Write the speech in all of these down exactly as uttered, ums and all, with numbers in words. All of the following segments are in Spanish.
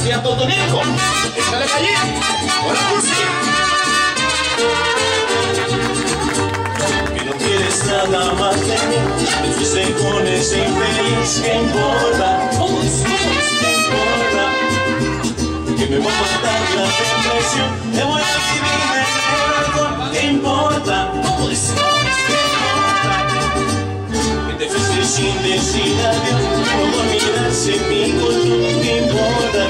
y a Totonieco. Échale calle. Hola, Cursi. Que no quieres nada más de mí, te fuiste con ese infeliz. ¿Qué importa? ¿Cómo es? ¿Qué importa? Que me va a matar la depresión, te voy a vivir en el alcohol. ¿Qué importa? ¿Cómo es? ¿Qué importa? Que te fuiste sin decir adiós, no dormirás en mi colchón. ¿Qué importa?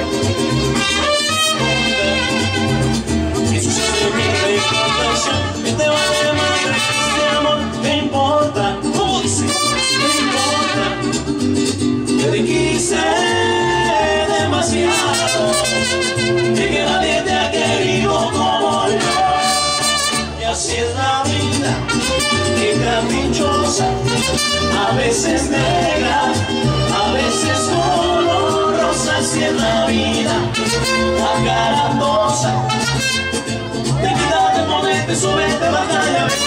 Que sucede mi recordación, que te va a llamar este amor. ¿Qué importa? ¿Cómo dice? ¿Qué importa? Que te quise demasiado y que nadie te ha querido como yo. Y así es la vida, que caprichosa, a veces negra, a veces color rosa. Así es la vida, acarandosa. Te quitas, te pones, te subes, te bajas y a veces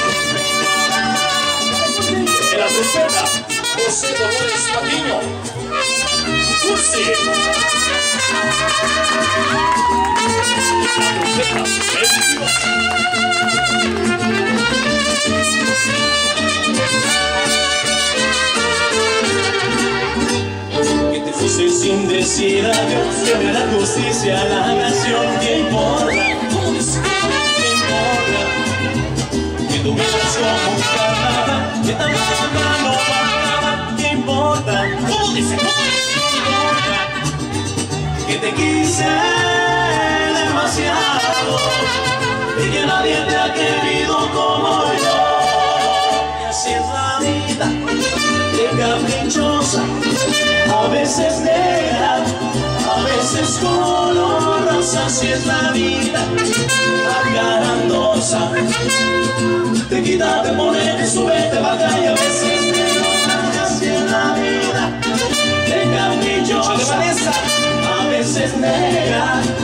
En la trompeta, José Dolores Patiño. Cursi. La trompeta, el Dios. que te fuiste sin decir adiós, que me da justicia a la nación. ¿Qué importa? ¿Cómo es? ¿Qué importa? Que tú vivas como un carnaval, que tan loca no va a acabar. ¿Qué importa? ¿Cómo dice? ¿Qué importa? Que te quise demasiado y que nadie te ha querido como yo. Y así es la vida, de caprichosa, a veces negra, a veces color rosa. Así es la vida, acarandosa. Te quita, te pone, te sube, te baja y a veces te enoja. Así es la vida, de caprichosa, a veces negra,